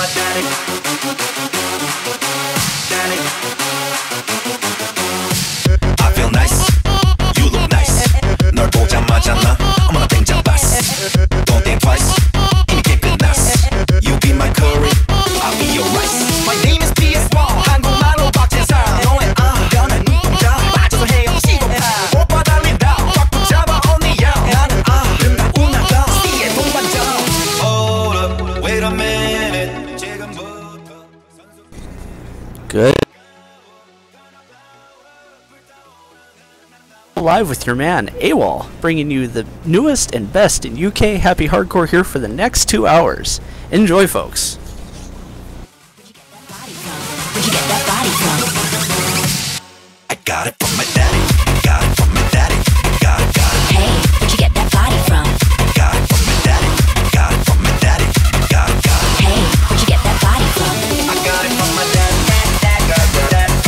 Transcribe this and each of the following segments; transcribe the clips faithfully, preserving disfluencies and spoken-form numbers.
my daddy. Daddy. I feel nice. You look nice. 널 보자마자 나 어머나 땡장 봤어. Don't think twice. 이미 게임 끝났어. You be my curry. I'll be your rice. My name is 피 에스 원. 한국말로 박재상. 너의 아 변한 눈동자 빠져서 헤엄치고 파. 오빠 달린다. 꽉 붙잡아 언니야. 나는 아름다운 나가. 씨의 동반자. Hold up. Wait a minute. 지금부터. Good. Live with your man AWOL, bringing you the newest and best in U K happy hardcore here for the next two hours. Enjoy, folks. Where'd you get that body from? I got it from my daddy. Got it from my daddy. Got it, got it. Hey, where'd you get that body from? Got it from my daddy. Got it from my daddy. Got it, got it. Hey, where'd you get that body from? I got it from my daddy. Got it, got it.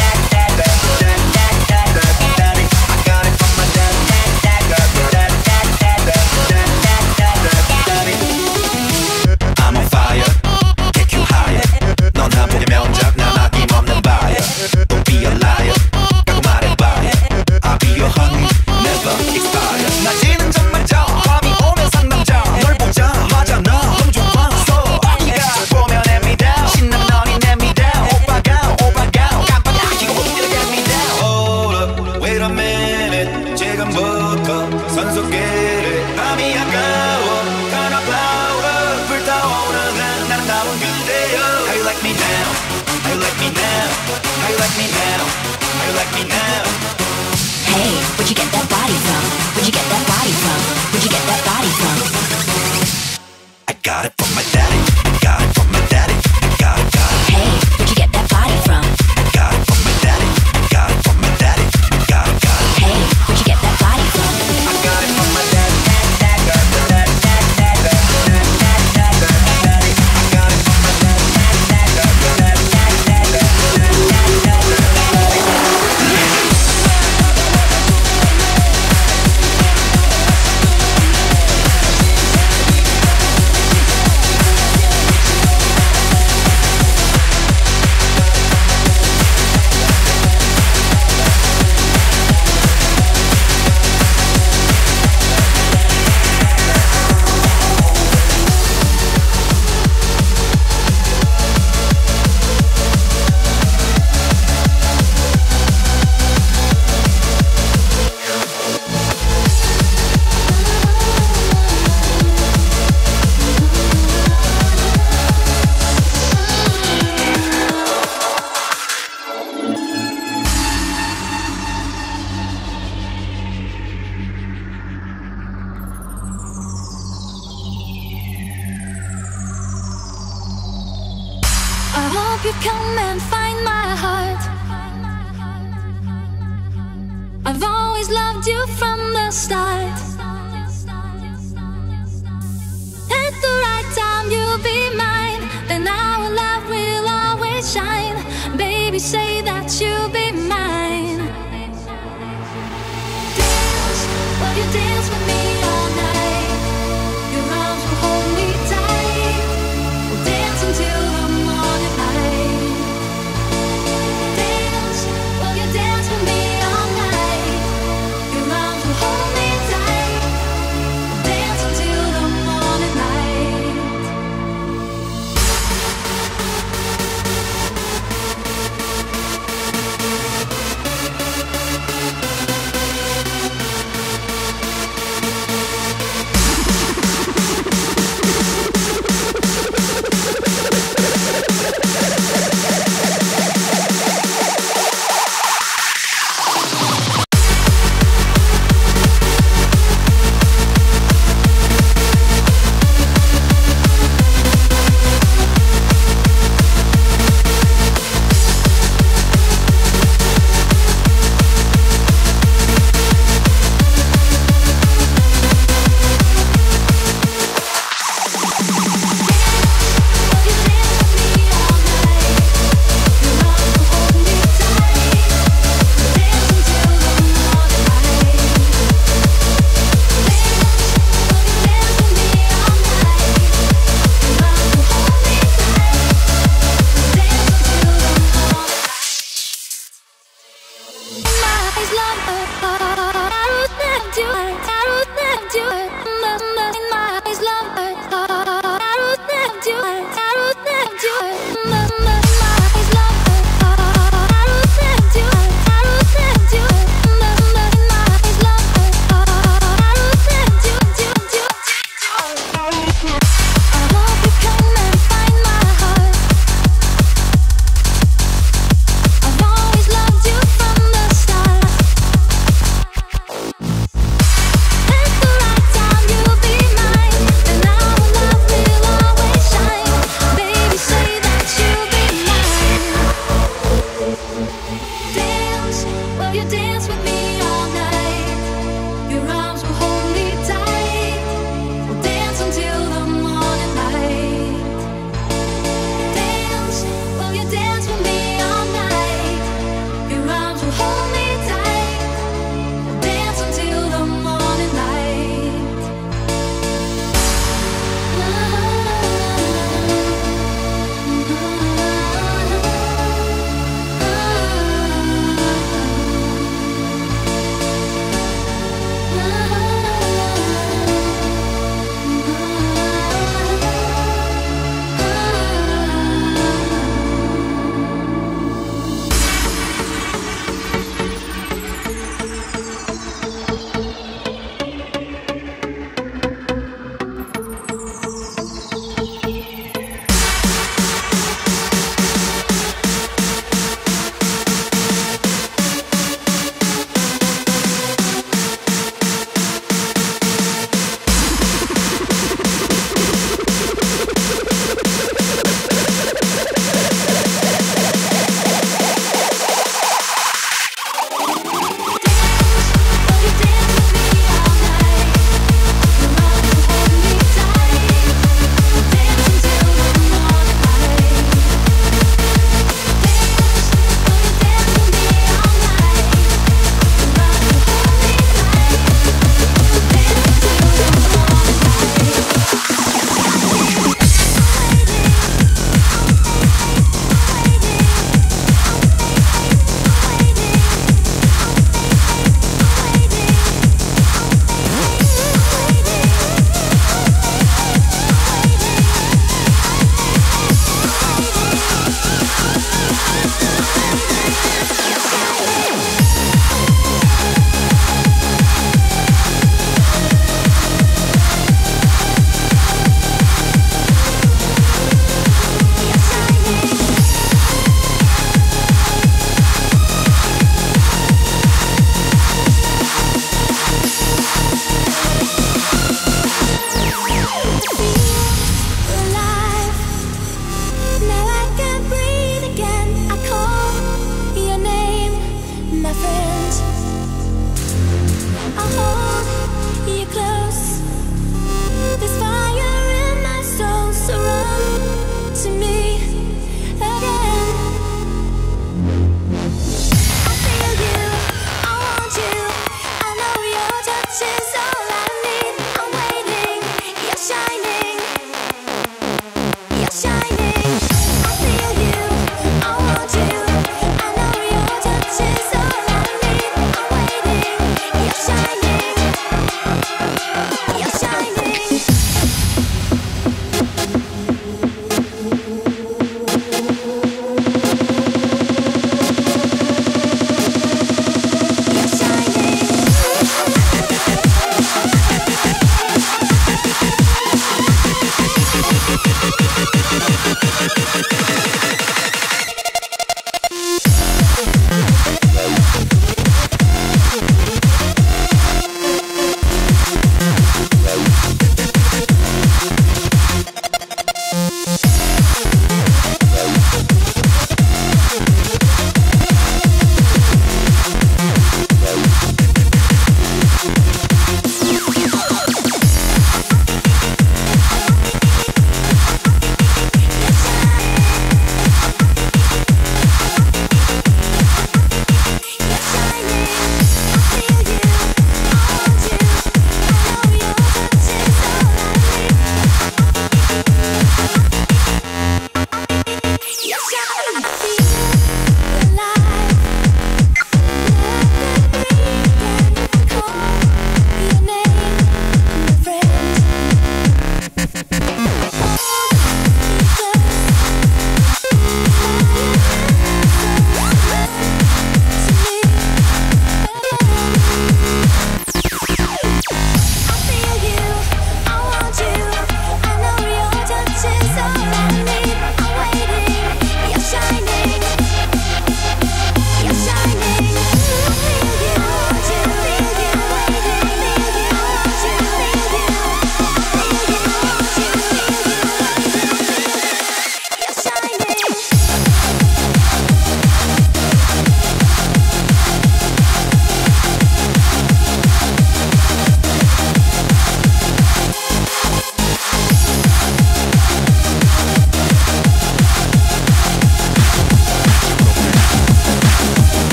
I'm on fire, take you higher. 넌 한 폭의 명작, 난 아낌없는 buyer. Don't be a liar, 라고 말해봐요. I'll be your honey, never expire. 낮에는 정말져, 밤이 오면 상남자. 널 보자마자 나 너무 좋았어. 네가 보면 hand me down, 신나면 너니 hand me down. 오빠가 오빠가 깜빡이 키고 웃기려 get me down. Hold up, wait a minute. 지금부터 선수끼리 밤이 아까워. Turn up louder, 불타오르는 아름다운 그대여. How you like me now? How you like me now? How you like me now? How you like me now? Hey, where'd you get that body from? Where'd you get that body from? Where'd you get that body from? I got it from my daddy. Got it from my daddy. Got it, got it. Hey, where'd you get that body from? Got it from my daddy. Got it from my daddy. Got it, got it. Hey, where'd you get that body from? I got it from my daddy. Got it, got it. I hope you come and find my heart. I've always loved you from the start. At the right time you'll be mine. Then our love will always shine. Baby, say that you'll be mine. Dance, will you dance with me all night? Your arms will hold me tight. We'll dance until the morning light. Dance, will you dance with me all night? Your arms will hold me tight.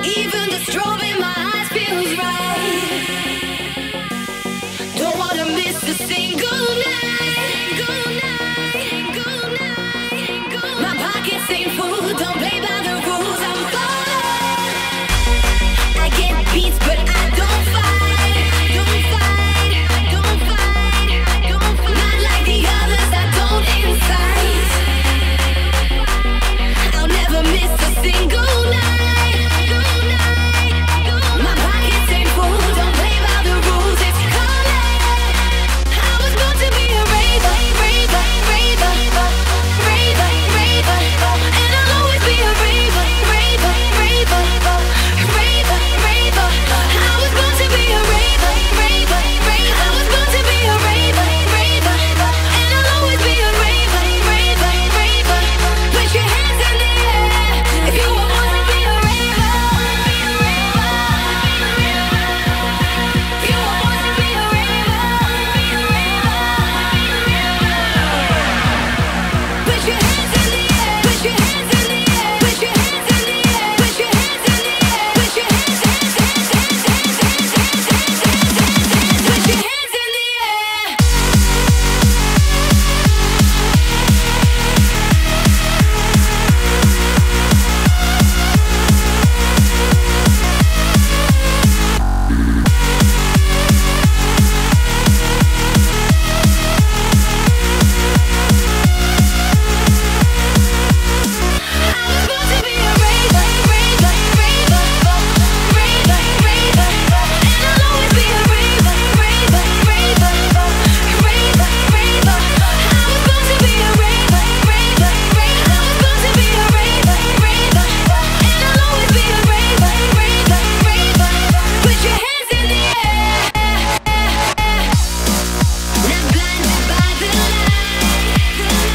Even the strobe in my eyes feels right. Don't wanna miss a single night. Single night, single night, single night. My pockets ain't full, don't play by the rules. I'm falling. I get beats, but I don't fight. Don't fight, don't fight, don't fight. Not like the others, I don't incite. I'll never miss a single night. My pockets ain't full, don't play by the rules. It's coming. I was born to be a raver, raver, raver, raver, raver, and I'll always be a raver, raver, raver, raver, raver. I was born to be a raver, raver, raver. I was born to be a raver, raver, and I'll always be a raver, raver, raver. Put your hands in the air if you wanna be a raver. If you wanna be a raver, put your hands in the air. Put your hands in the air. Put your hands in the air. Put your hands in the air. Put your hands, hands, hands, hands, hands, hands, hands, hands, hands, hands. Put your hands in the air. I was born to be a raver, raver, raver, raver, raver, and I'll always be a raver, raver, raver, raver, raver. I was born to be a raver, raver, raver. I was born to be a raver, raver, and I'll always be a raver, raver, raver. Put your hands in the air. Not blinded by the light.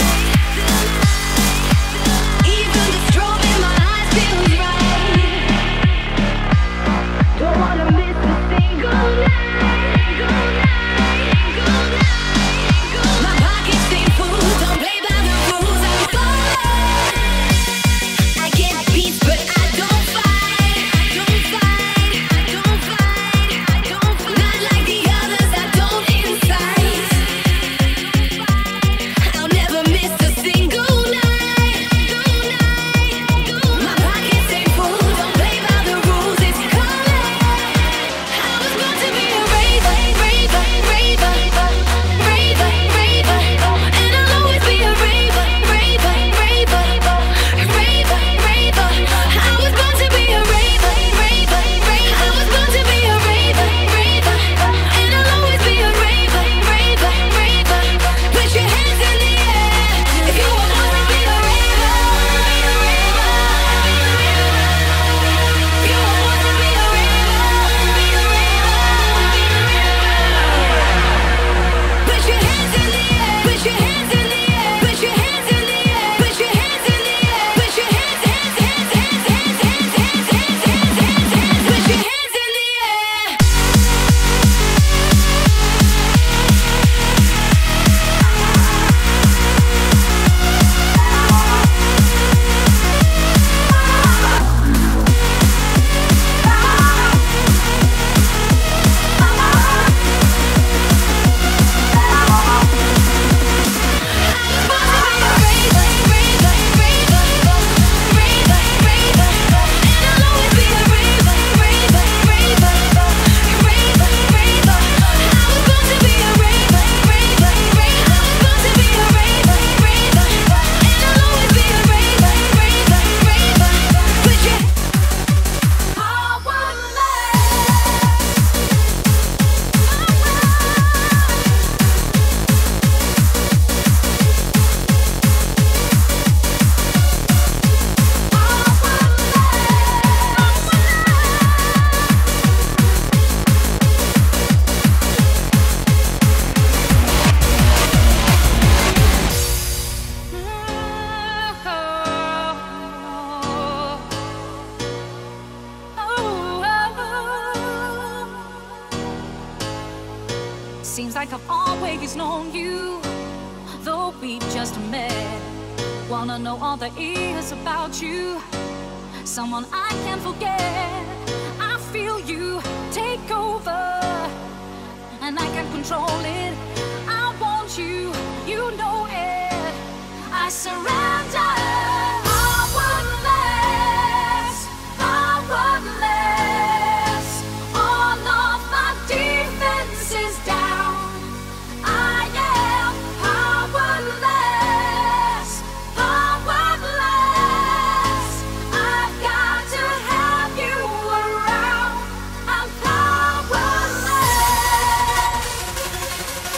Even the strobe in my eyes feels right. Don't wanna miss a single night. Single night, single night. My pockets ain't full, don't play by the rules. I'm falling. I get beats, but I don't fight. I don't fight. I don't fight. I don't fight. Not like the others, I don't incite. I'll never miss a single night. My pockets ain't full, don't play by the rules. It's coming. I was born to be a raver, raver, raver, raver, raver, and I'll always be a raver, raver, raver, raver, raver. I was born to be a raver, raver, raver. I was born to be a raver, raver, and I'll always be a raver, raver, raver. Put your hands in the air if you wanna be a raver. If you wanna be a raver, put your hands in the air. Put your hands in the air. Put your hands in the air. Put your hands in the air. Put your hands, hands, hands, hands, hands, hands, hands, hands, hands, hands, hands. Put your hands in the air. Seems like I've always known you, though we just met. Wanna know all there is about you. someone I can't forget. I feel you take over, and I can't control it. I want you, you know it. I surrender. Powerless, powerless. All of my defenses down. I am powerless, powerless. I've got to have you around. I'm powerless.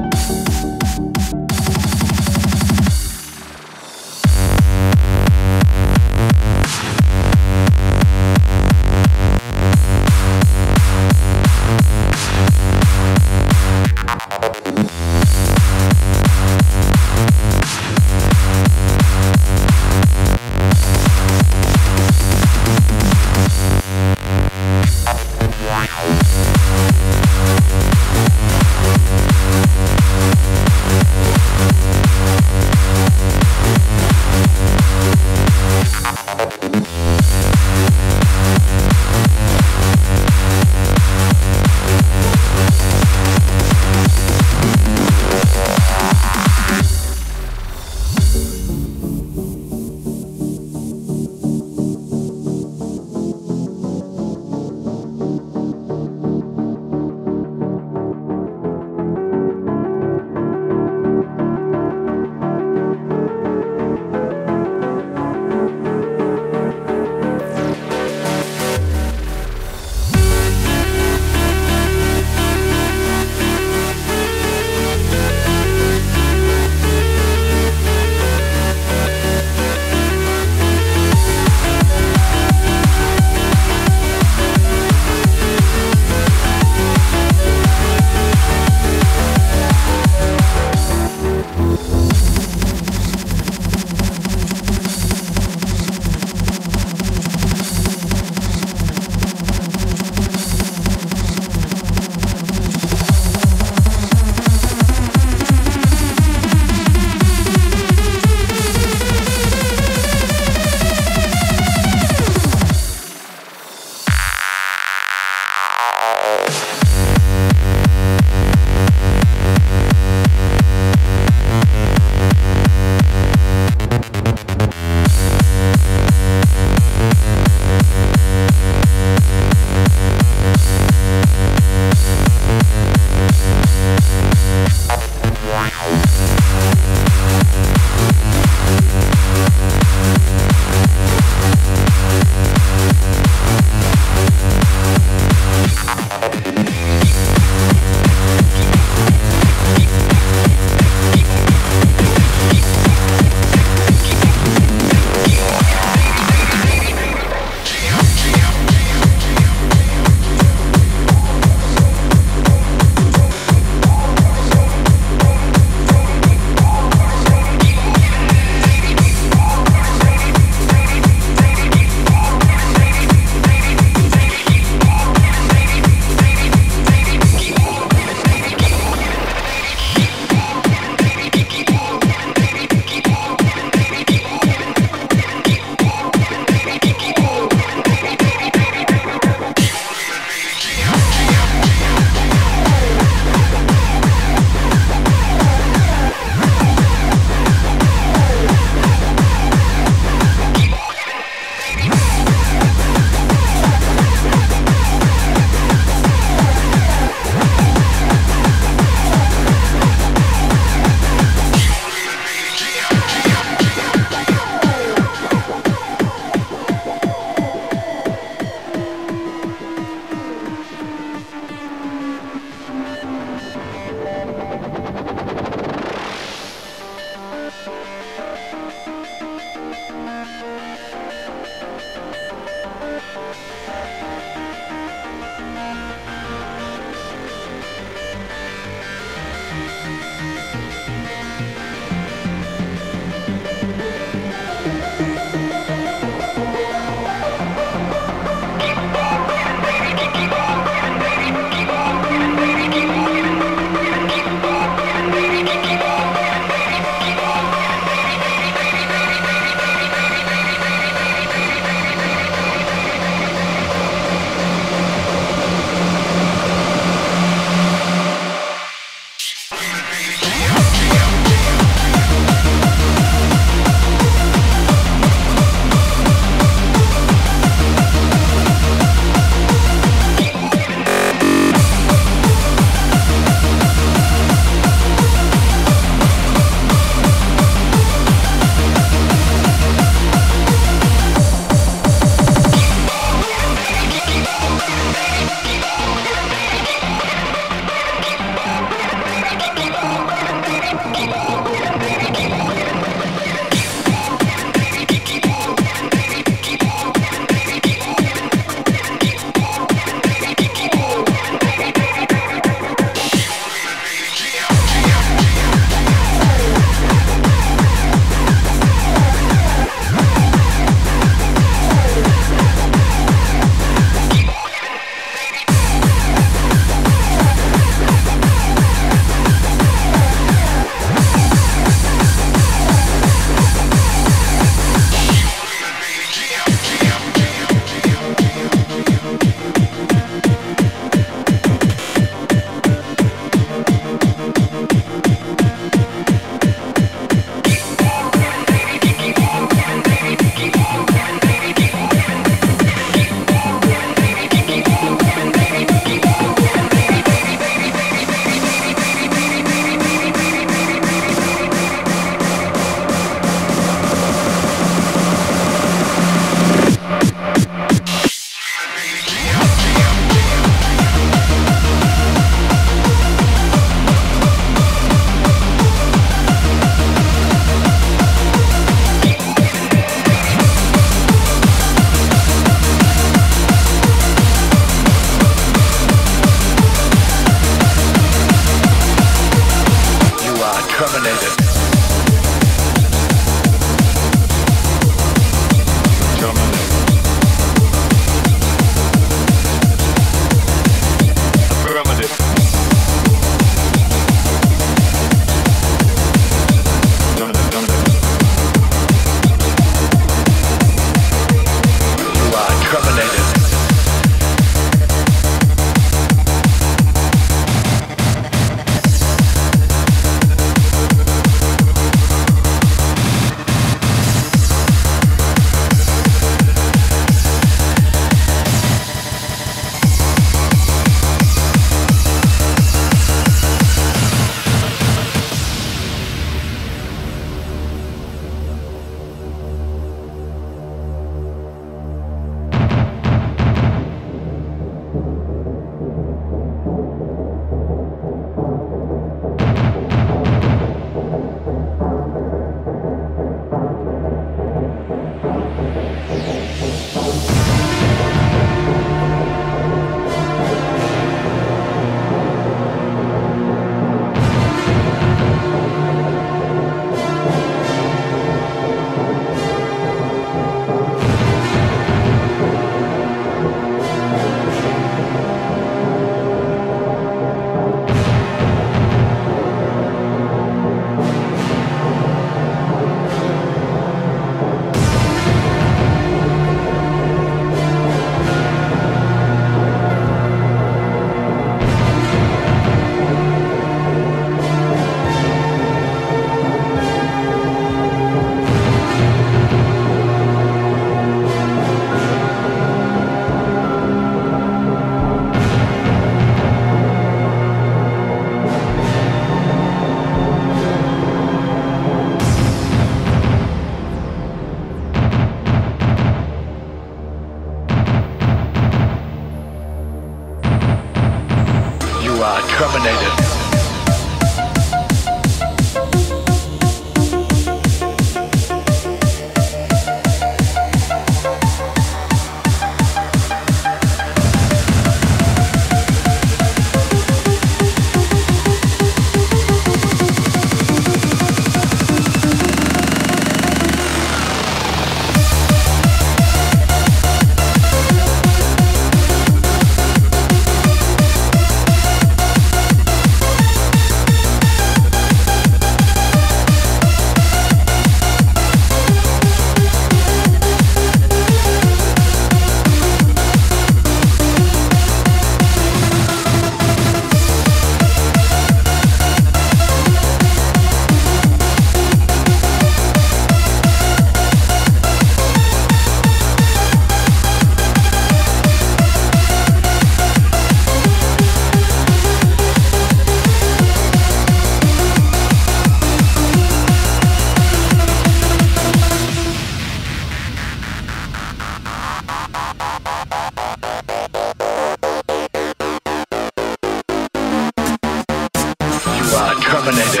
terminated.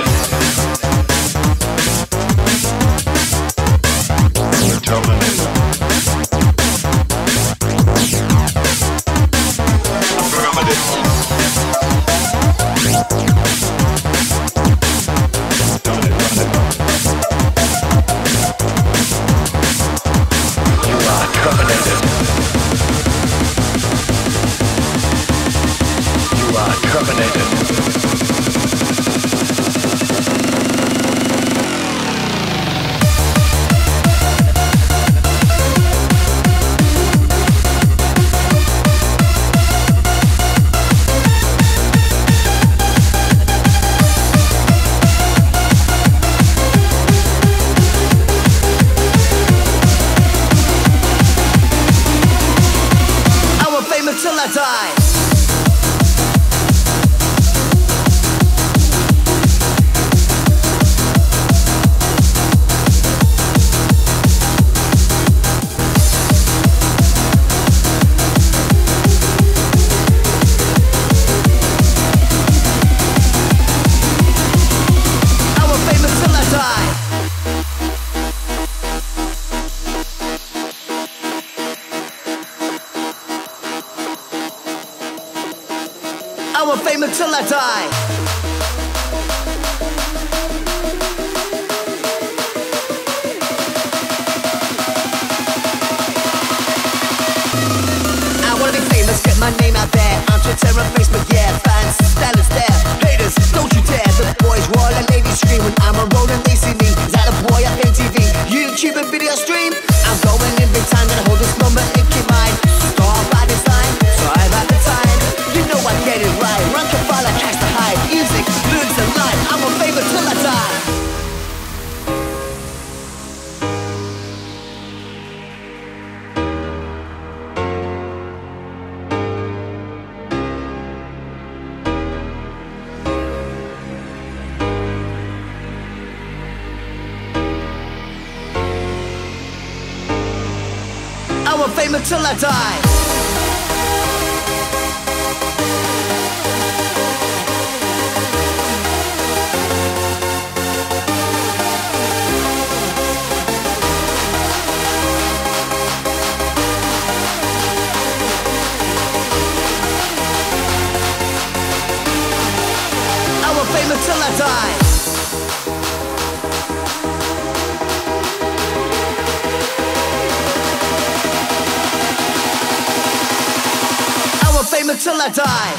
Terminated. Till I die. I wanna be famous, get my name out there on Twitter and Facebook, yeah, fans, that is there. Haters, don't you dare. The boys roar and ladies scream when I'm a road and they see me. Is that a boy up in T V? YouTube and video stream. I'm going in big time, gonna hold this moment in keep mine. Star by design, so I'm at the time. You know I get it right. Run Kafala, catch the hype. Music, lyrics and life. I'm a favorite till I die. I'm a famous till I die. Till I die. I will fame until I die.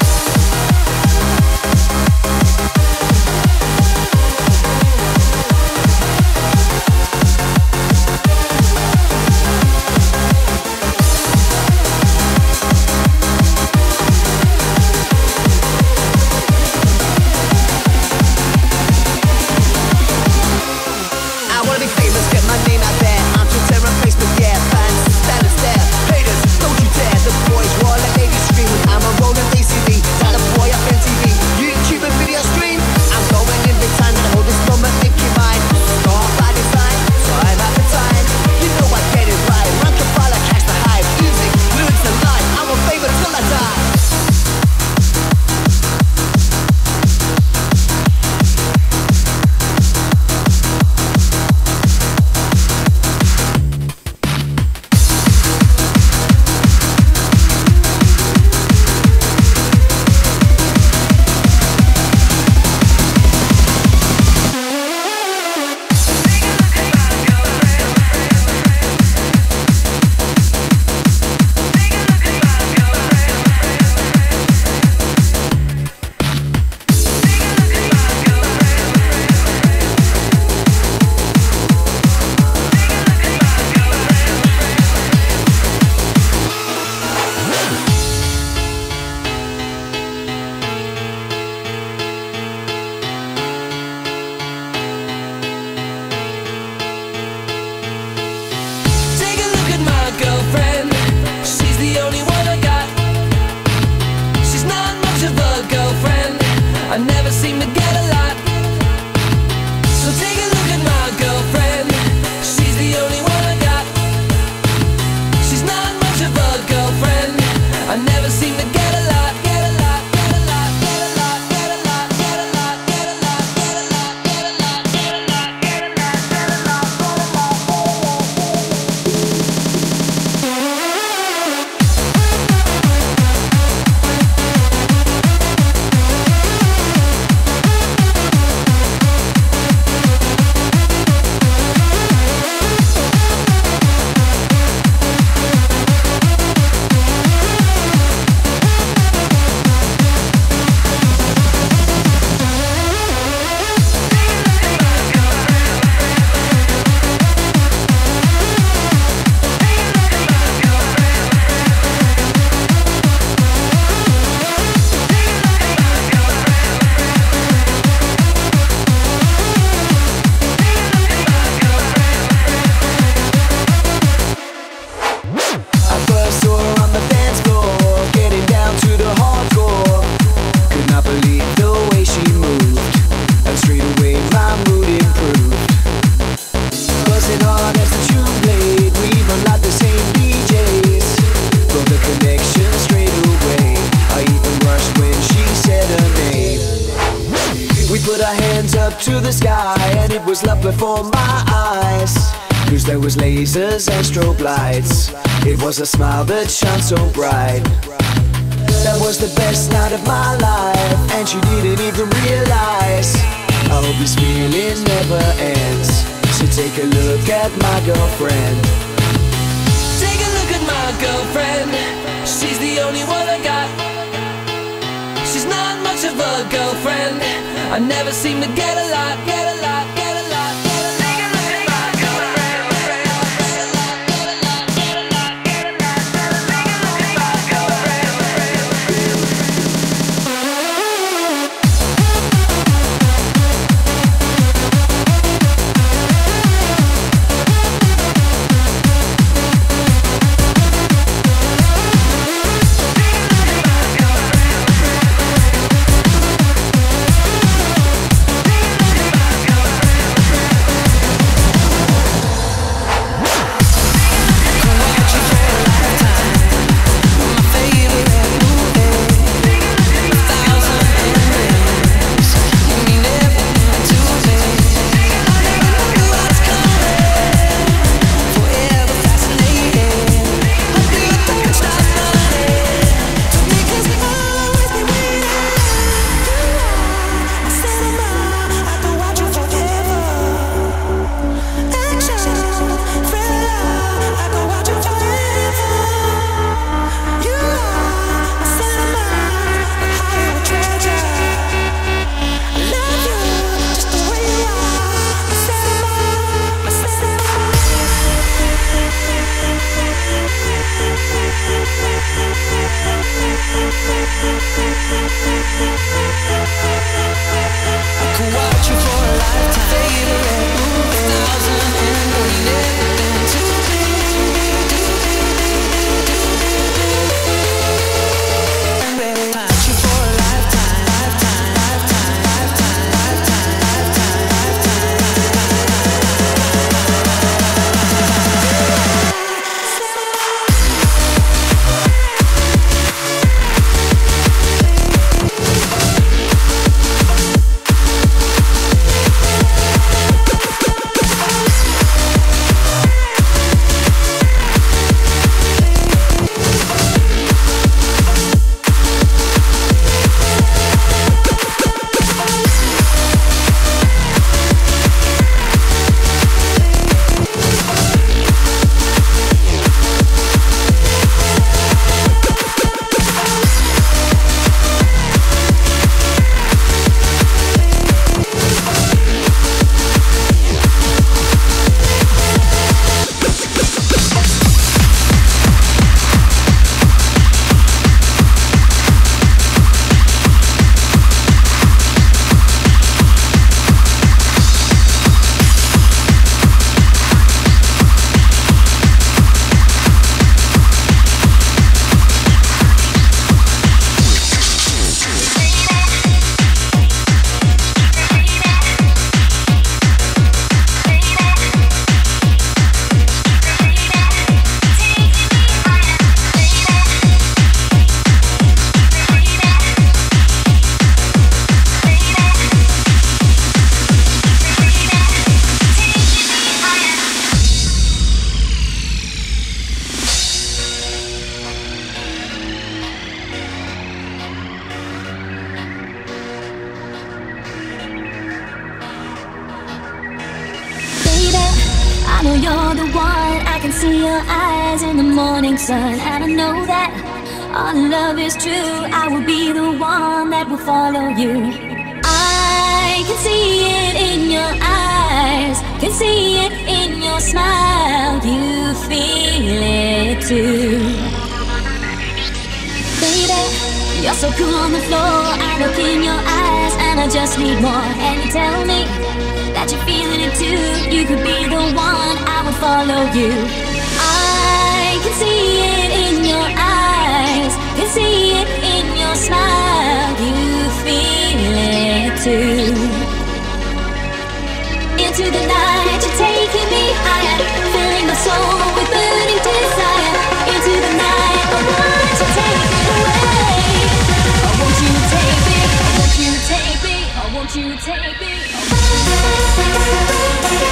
before my eyes, cause there was lasers and strobe lights. It was a smile that shone so bright. That was the best night of my life, and she didn't even realize. I hope this feeling never ends, so take a look at my girlfriend. Take a look at my girlfriend. She's the only one I got. She's not much of a girlfriend. I never seem to get a lot, get a lot, get a lot, get a lot. Take a look at my girlfriend. Get a lot, get a lot, get a lot, get a lot. Take a look at my girlfriend. I know you're the one. I can see your eyes in the morning sun, and I know that our love is true. I will be the one that will follow you. I can see it in your eyes, can see it in your smile. You feel it too, baby. You're so cool on the floor. I look in your eyes and I just need more. And you tell me that you're feeling it too. You could be the one, I will follow you. I can see it in your eyes, can see it in your smile. You feel it too. Into the night, you're taking me higher, filling my soul with burning desire. Into the night, I want to take it away. I want you to take me, I want you to take me, I want you to take me.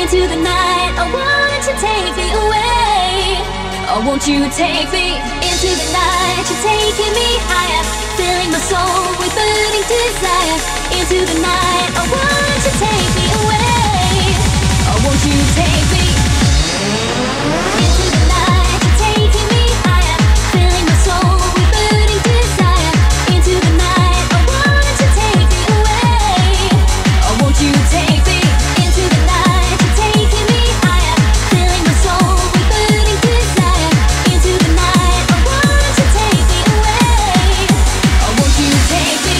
into the night. I want you to take me away. Oh, won't you take me into the night? You're taking me higher, filling my soul with burning desire. Into the night, I want you to take me away. Oh, won't you take me into the night? You're taking me higher, filling my soul with burning desire. Into the night, I want you to take me away. Oh, won't you take me into the night? You're taking me higher, filling my soul with burning desire. Into the night, I want you to take me away. Oh, won't you take me?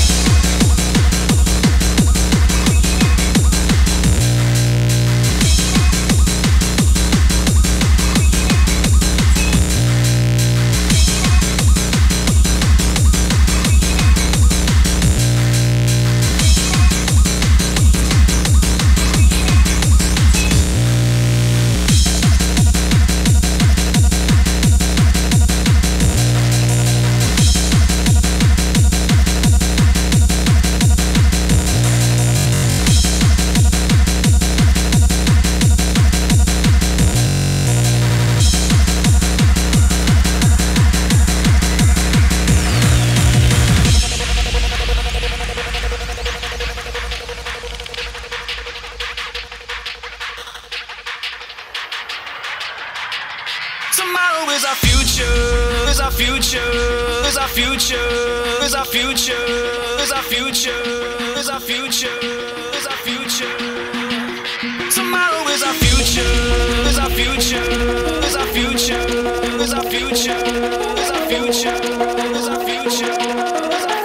Tomorrow is our future, is our future, is our future, is our future, is our future, is our future, is our future. Tomorrow is our future, is our future, is our future, is our future, is our future, is our future, is our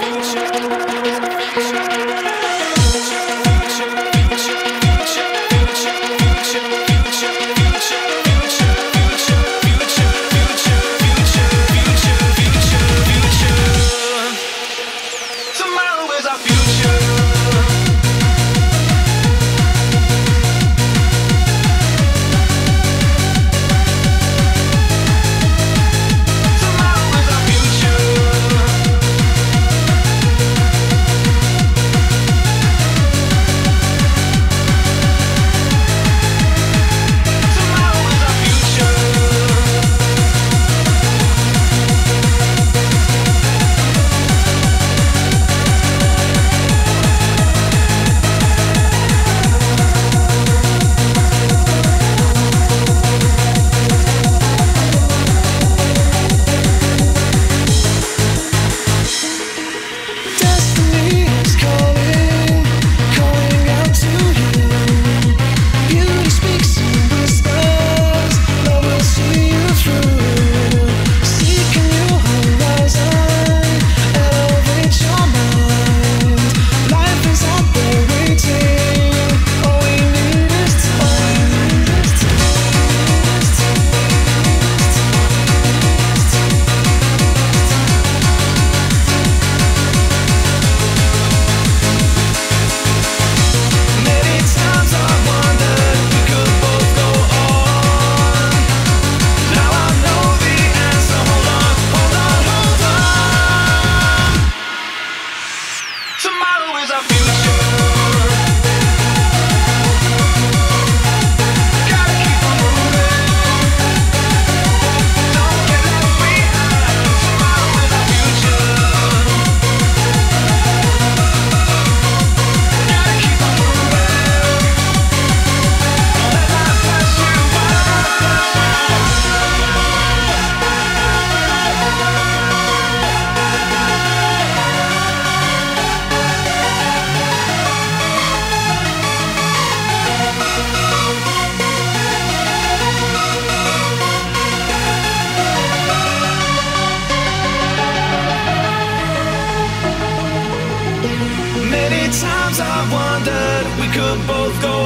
could both go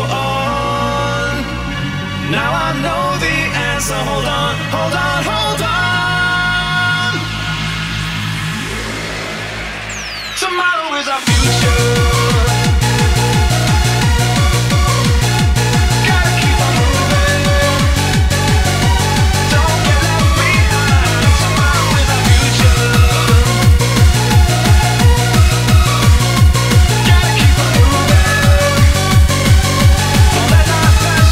on. Now I know the answer. Hold on, hold on, hold on. Tomorrow is our future. Pass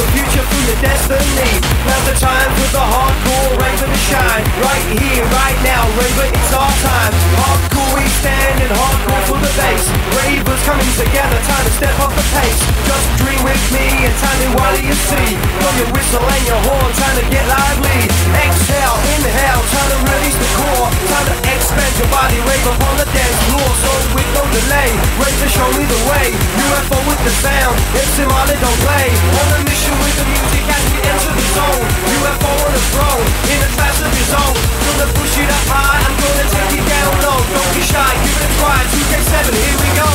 the future for your destiny. Now's the time for the hardcore raver to shine. Right here, right now, raver, it's our time. Hardcore we stand and hardcore for the bass. Ravers coming together, time to step up the pace. Just dream with me and tell me what do you see. Blow your whistle and your horn, time to get lively. Exhale, inhale, time to release the core. Time to expand your body, rave up on the dance floor. So with no delay, rave to show me the way. U F O with the sound, M C Marley don't play. On a mission with the music as we enter the zone. U F O on the throne, in a class of his own. Gonna push it up high, I'm gonna take it down low. Don't be shy, give it a try, two K seven, here we go.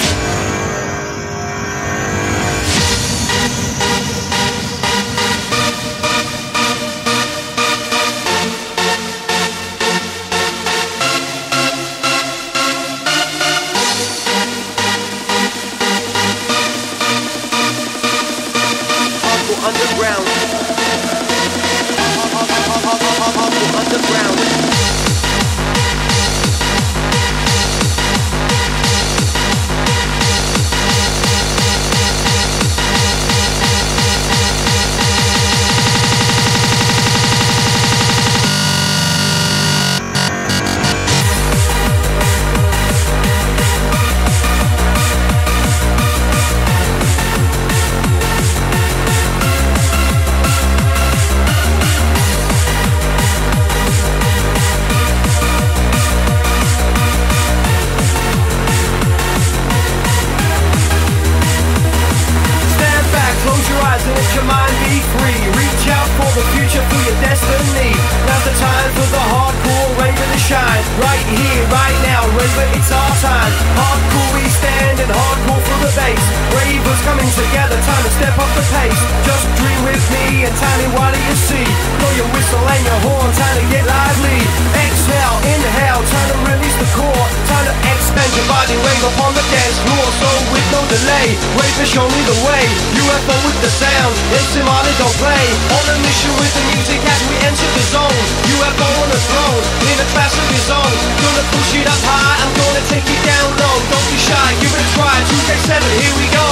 Underground. Underground. Your mind be free, reach out for the future, for your destiny. Now's the time for the hardcore raver to shine. Right here, right now, raver, it's our time. Hardcore we stand and hardcore for the bass. Ravers coming together, time to step up the pace. Just dream with me and tell me what do you see. Blow your whistle and your horn, time to get lively. Exhale, inhale, time to release the core. Time to expand your body, rave up on the dance floor. So with no delay, raver show me the way. U F O with the sound, M C Marley don't play. On a mission with the music as we enter the zone. U F O on the throne, in a class of his own. Gonna push it up high, I'm gonna take it down low. Don't be shy, give it a try, two K seven, here we go.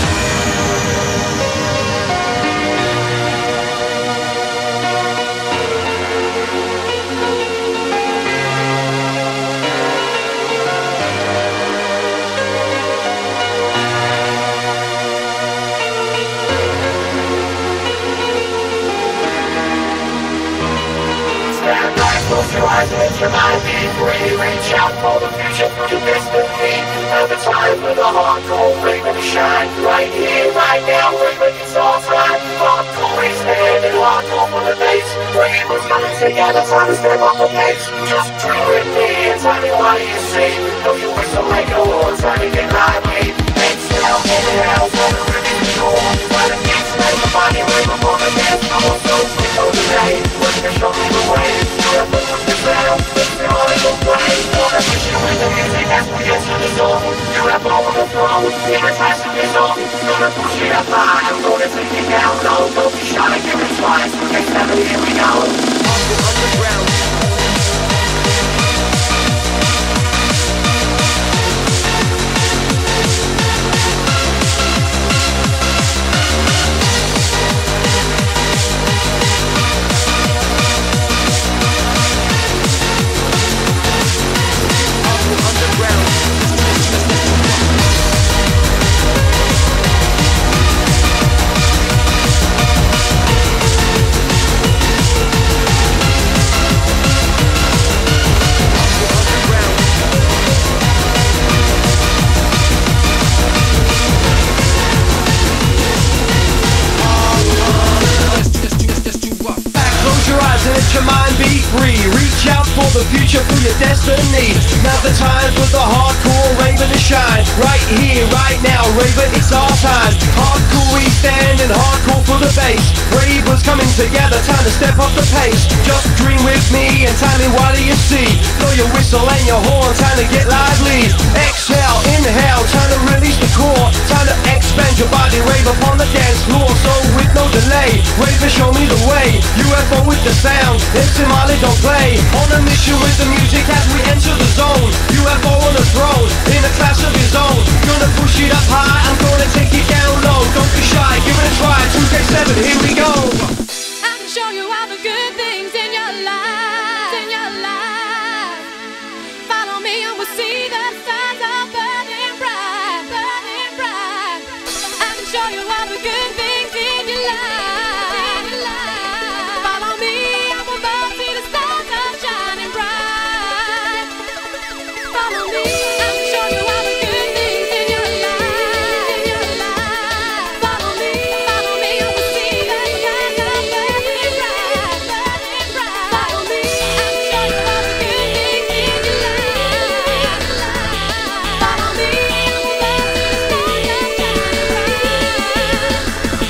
Close your eyes, let your mind be free. Reach out for the future, for your destiny. Now the time for the hardcore raver to shine. Right here, right now, raver, it's our time. Hardcore we stand and hardcore for the bass. Ravers coming together, time to step up the pace. Just dream with me and tell me what do you see. Know you whistle like a horn, time to get lively. Exhale, inhale, time to release the door. While it gets like the body, rave up on the dance floor. So with no delay, raver, show me the way. The sound, it's the audio play. On a mission with the music as we enter the zone. U F O on the throne, in a class of his own. Gonna push it up high, I'm gonna take it down low. Don't be shy, give it a try, two K seven, here we go. Underground. Let your mind be free, reach out for the future, for your destiny. Now's the time for the hardcore raver to shine. Right here, right now, raver, it's our time. Hardcore we stand and hardcore for the bass. Ravers coming together, time to step up the pace. Just dream with me and tell me what do you see. Blow your whistle and your horn, time to get lively. Exhale, inhale, time to release the core. Time to expand your body, rave upon the dance floor. So with no delay, raver show me the way. U F O with the sound, M C Marley don't play. On a mission with the music as we enter the zone. U F O on the throne, in a class of his own. Gonna push it up high, I'm gonna take it down low. Don't be shy, give it a try, two K seven. but here we go. I can show you all the good things in your life, in your life. Follow me and we'll see the stars are burning bright, burning bright. I can show you all the good things in your life, in your life. Follow me and we'll both see the stars are shining bright. Follow me, I can show you all the good things in your life, in your life. Follow me, follow me and we'll see the stars are burning bright, burning bright. Follow me, I can show you all the good things in your life. Follow me and we'll both see the stars are shining bright.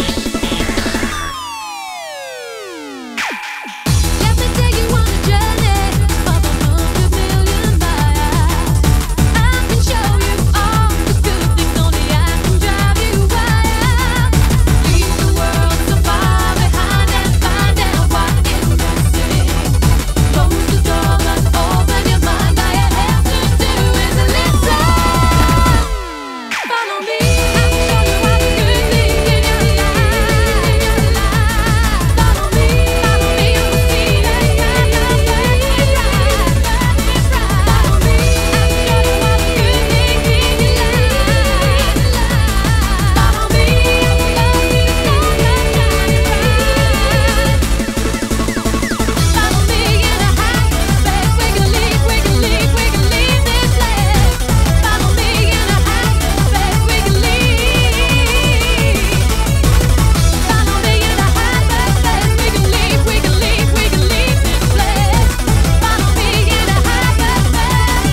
Let me take you on a journey of a hundred million miles. I can show you all the good things, only I can drive you wild. Leave the world so far behind and find out what is missing. Close the door but open your mind. All you have to do is listen. Follow me, I can show you all the good things in your life, in your life. Follow me, follow me and we'll see the stars are burning bright, burning bright. Follow me, I can show you all the good things in your life. Follow me and we'll both see the stars are shining bright. Follow me in a hyperspace. We can leave, we can leave, we can leave this place. Follow me in a hyperspace. We can leave. Follow me in a hyperspace. We can leave, we can leave, we can leave this place. Follow me in a hyperspace.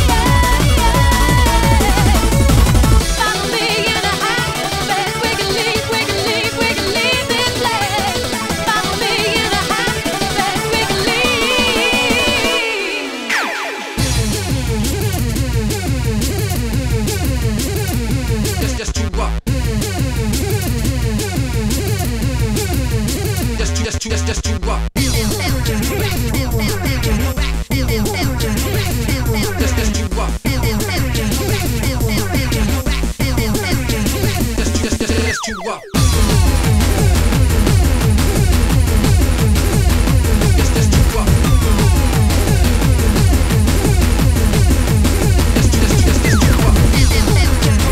Follow me in a hyperspace. We can leave, we can leave, we can leave this place. Follow me in a hyperspace. We can Just, just to rock. Just, to- just, to- just, just to rock. Just, just to rock. Just, just, just, just to rock. Just, just to rock. Just, just, just, just to rock. Just, just to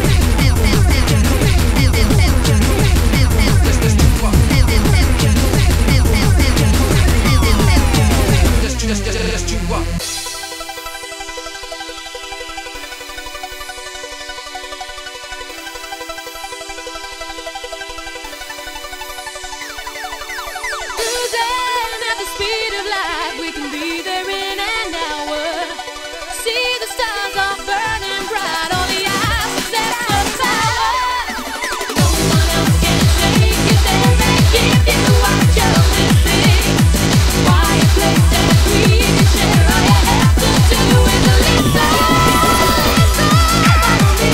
rock. Just, just, just, just to rock. Cruising at the speed of light, we can be there in an hour. See the stars are burning bright, only I possess the power. No one else can shake you down and give you what you're missing. Quiet place that we can share. All you have to do is listen. Follow me.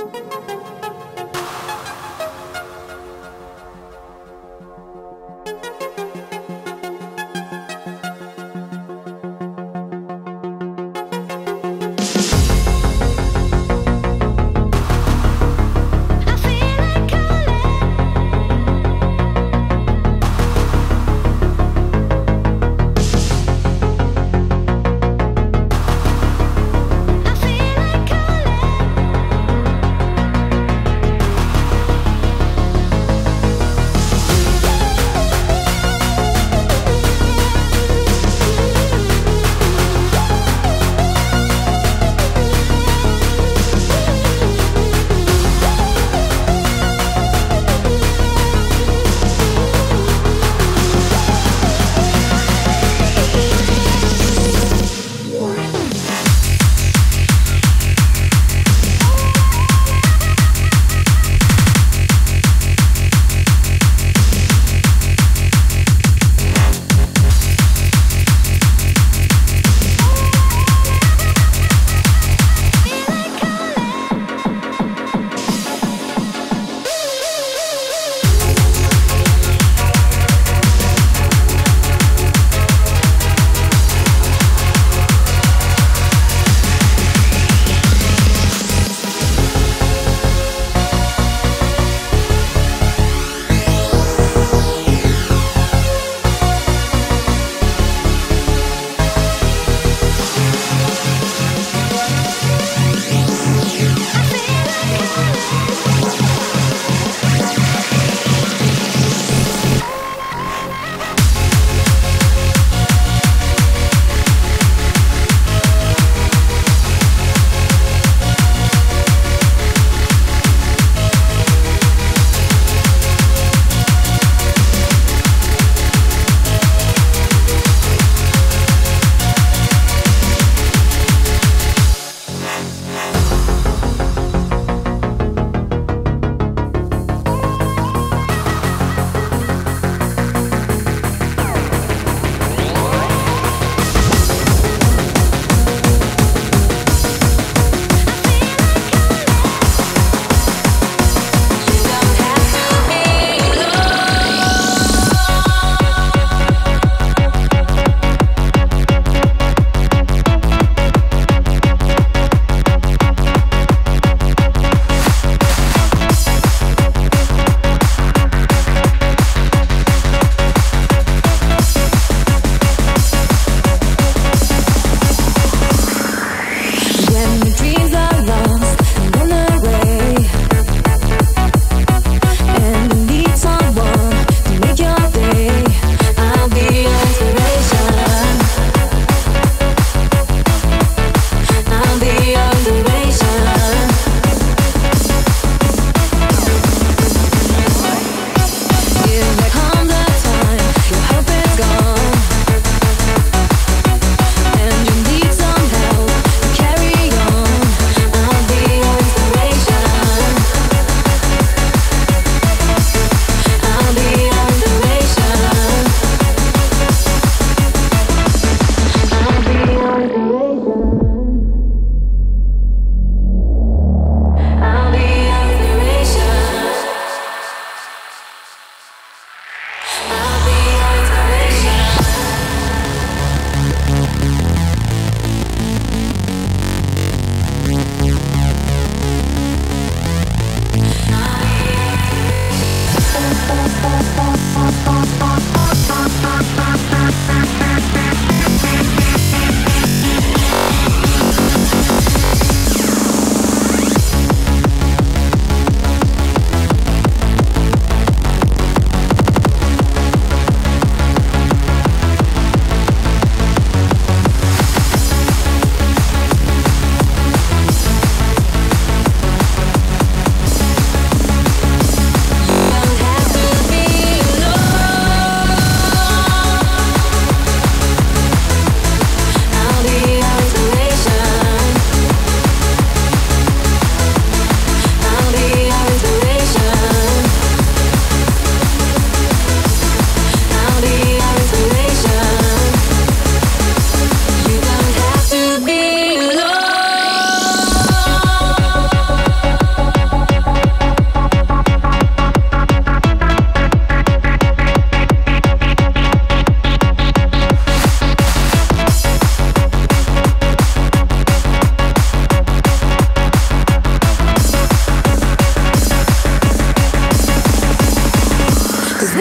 I feel like calling.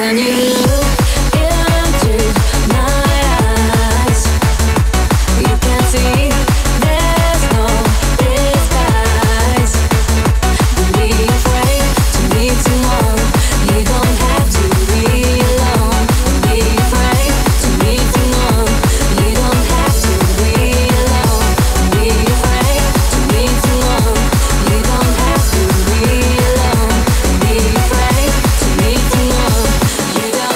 When you look into my eyes, you can see there's no disguise. Don't be afraid to meet someone. You don't have to be alone. Don't be afraid to meet someone. You don't have to be alone. Don't be afraid to meet someone. You don't have to be alone. Don't be afraid to meet someone. You don't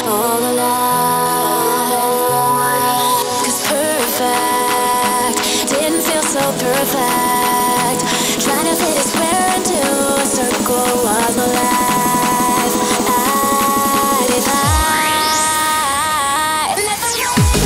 all alive. 'Cause perfect didn't feel so perfect. Trying to fit a square into a circle was my life. I'd if I let the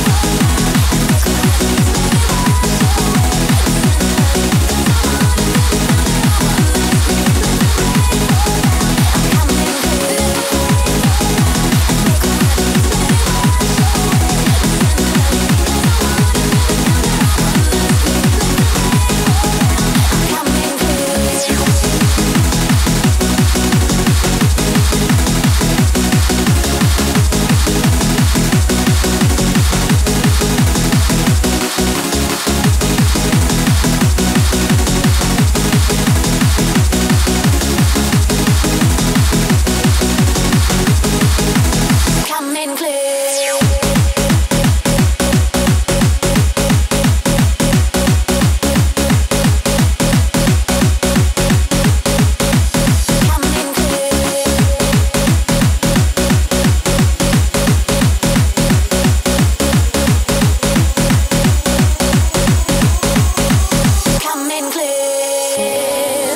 coming clear. Coming clear.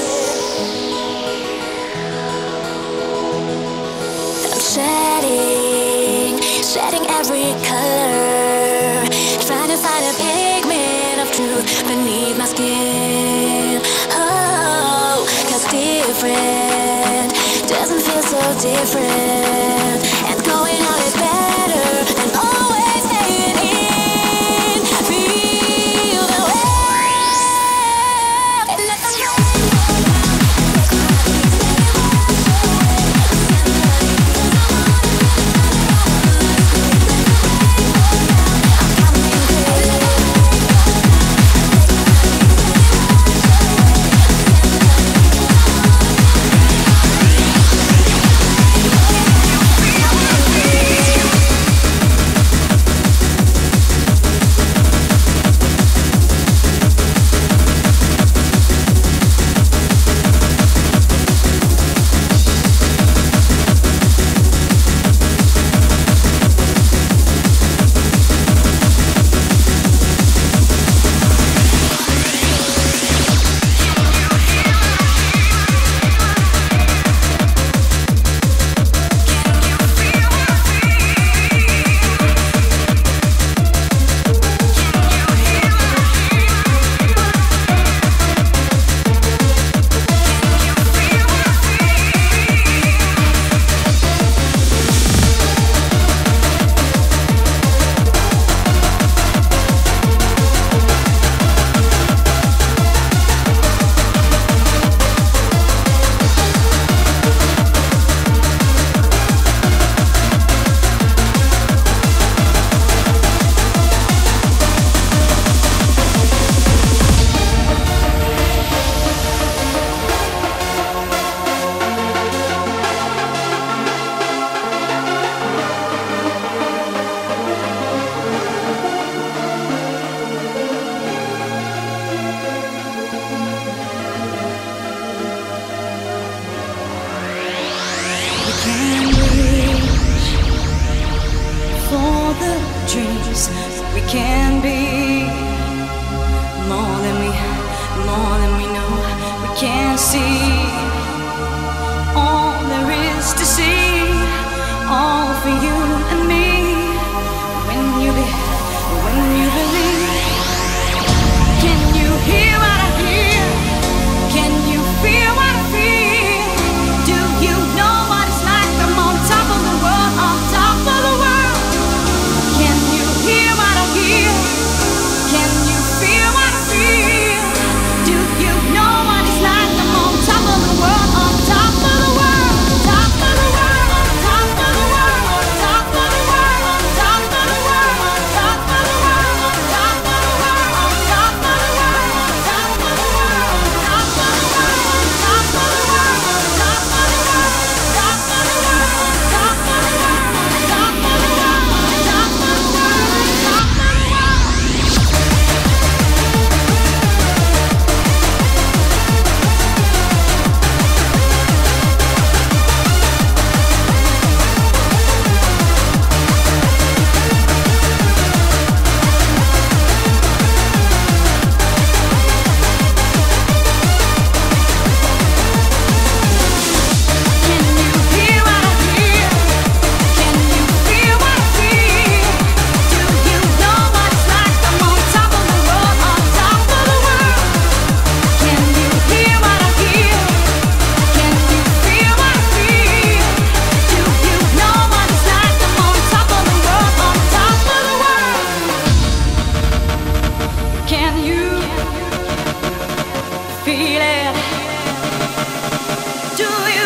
I'm shedding, shedding every color, trying to find a pigment of truth beneath my skin. Oh, 'cause different doesn't feel so different, and going out is better than always staying in. Feel the way. Let the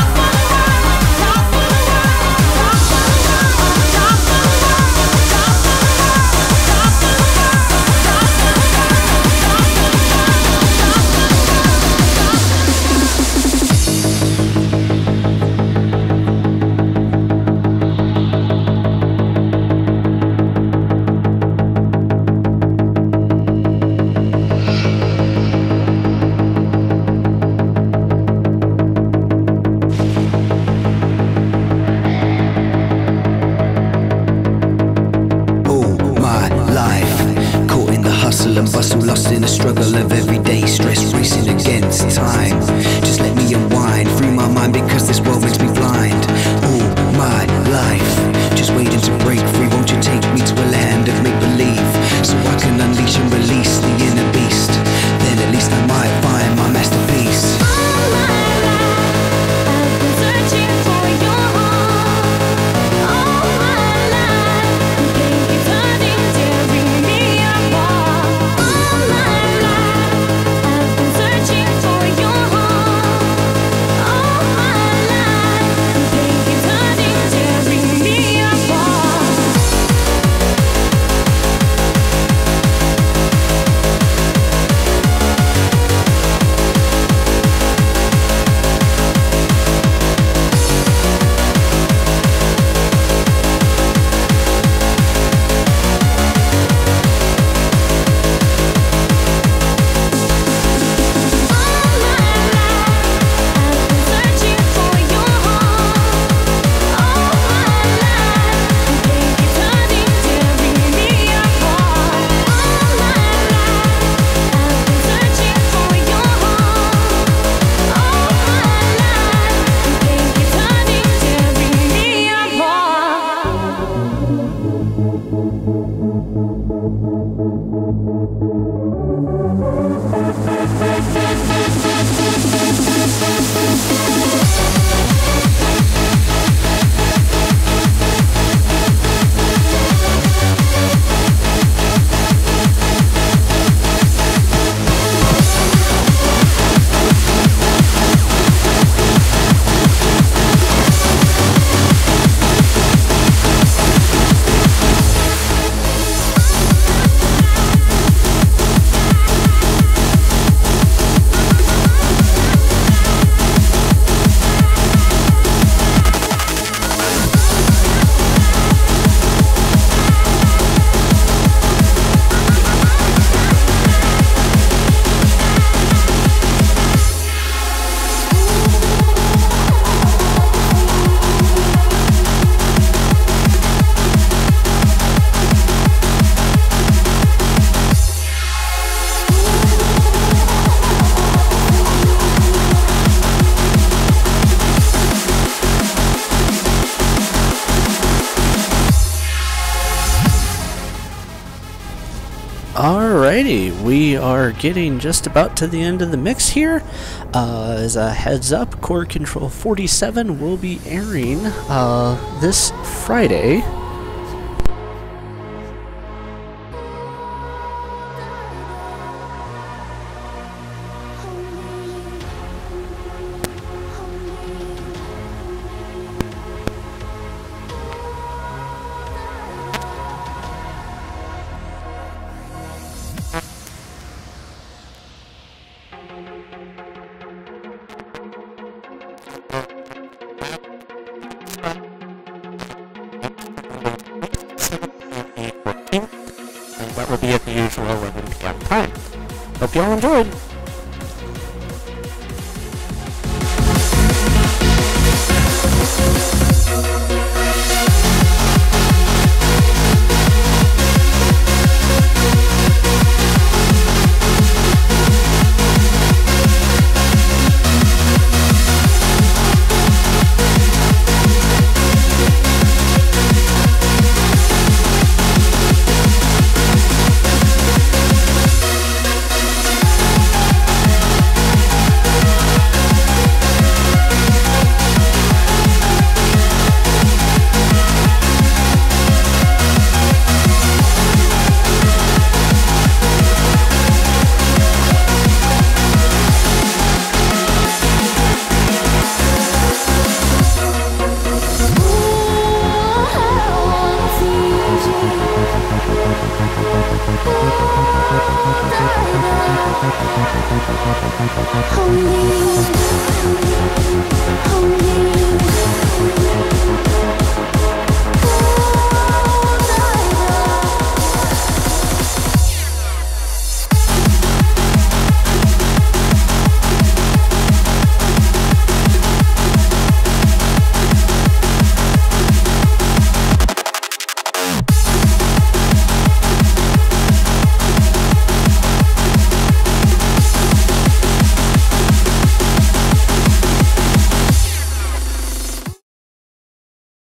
hustle and bustle, lost in the struggle of everyday stress, racing against time. Just let me unwind, free my mind because this world makes me blind. All my life, just waiting to break free. Won't you take me to a land of make-believe, so I can unleash and release the inner beast? Then at least I might find my masterpiece. Alrighty, we are getting just about to the end of the mix here. Uh, as a heads up, Core Control forty-seven will be airing uh, this Friday. And that will be at the usual eleven p m time. Hope you all enjoyed! Hold me, hold me.